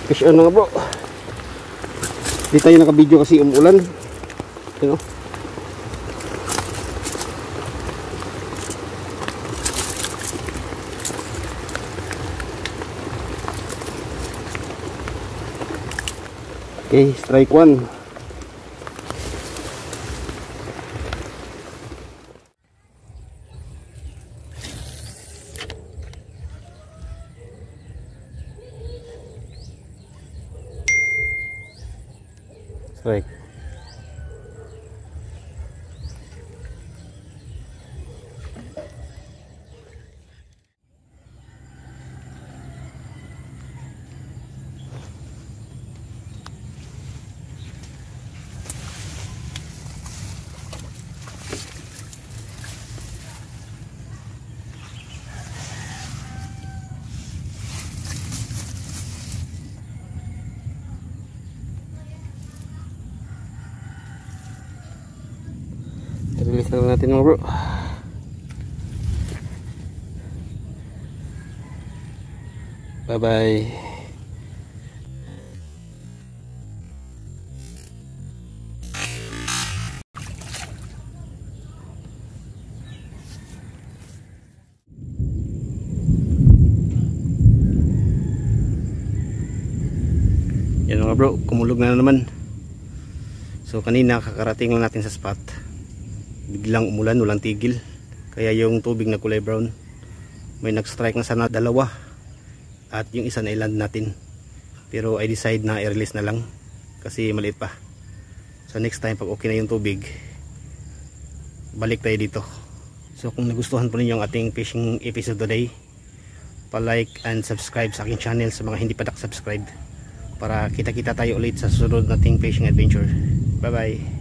Fish on nga bro. Di tayo naka-video kasi umulan. You know? Okay, strike 1. Strike. Release na natin mga bro. Bye bye. Yan mga bro, kumulog na naman. So kanina kakarating lang natin sa spot, biglang umulan, walang tigil, kaya yung tubig na kulay brown. May nag-strike na sana dalawa at yung isa na i-land natin, pero I decide na i-release na lang kasi maliit pa. So next time pag okay na yung tubig, balik tayo dito. So kung nagustuhan po ninyo ang ating fishing episode today, pa-like and subscribe sa aking channel sa mga hindi pa nak-subscribe, para kita-kita tayo ulit sa susunod nating fishing adventure. Bye bye.